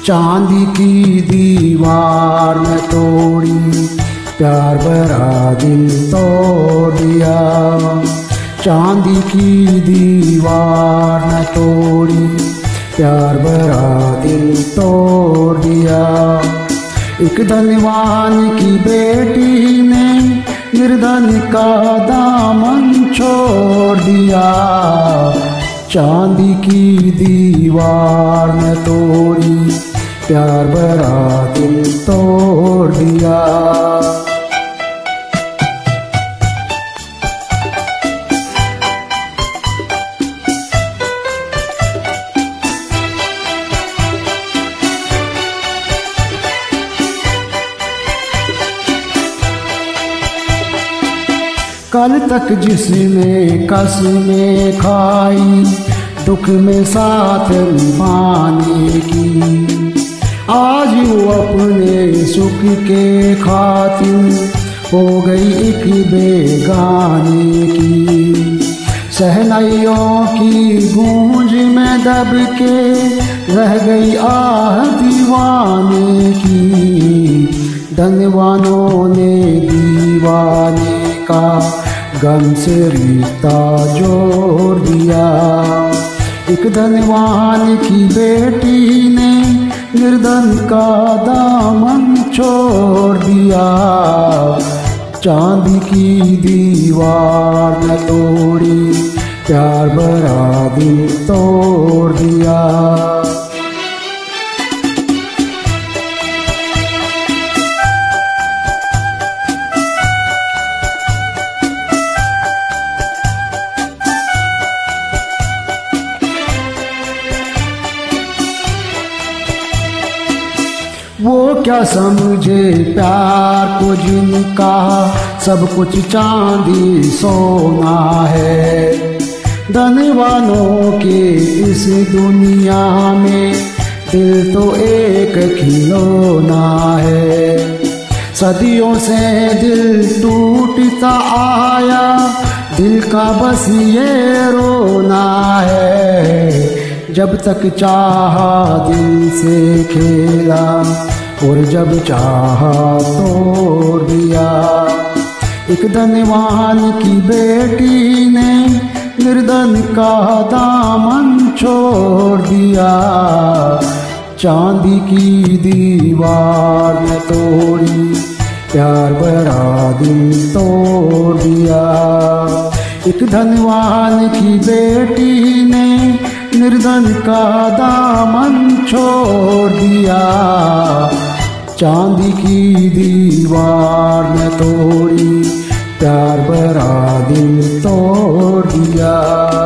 चांदी की दीवार न तोड़ी, प्यार भरा दिल तोड़ दिया। चांदी की दीवार न तोड़ी, प्यार भरा दिल तोड़ दिया। एक धनवान की बेटी ने निर्धन का दामन छोड़ दिया। चांदी की दीवार न तोड़ी, प्यार भरा दिल तोड़ दिया। कल तक जिसने कसमें खाई, दुख में साथ निभाने की, आज वो अपने सुख के खातिर हो गई एक बेगाने की। सहनाइयों की गूंज में दब के रह गई आह दीवाने की। धनवानों ने दीवाने का गम से रिश्ता जोड़ दिया। एक धनवान की बेटी ने निर्धन का दामन छोड़ दिया। चांदी की दीवार न तोड़ी, प्यार भरा दिल तोड़ दिया। वो क्या समझे प्यार को जिनका सब कुछ चांदी सोना है। धनवानों के इस दुनिया में दिल तो एक खिलौना है। सदियों से दिल टूटता आया, दिल का बस ये रोना है। जब तक चाहा दिल से खेला, और जब चाहा तोड़ दिया। एक धनवान की बेटी ने निर्धन का दामन छोड़ दिया। चांदी की दीवार न तोड़ी, प्यार भरा दिल तोड़ दिया। एक धनवान की बेटी ने निर्धन का दामन छोड़ दिया। चांदी की दीवार न तोड़ी, प्यार भरा दिल तोड़ दिया।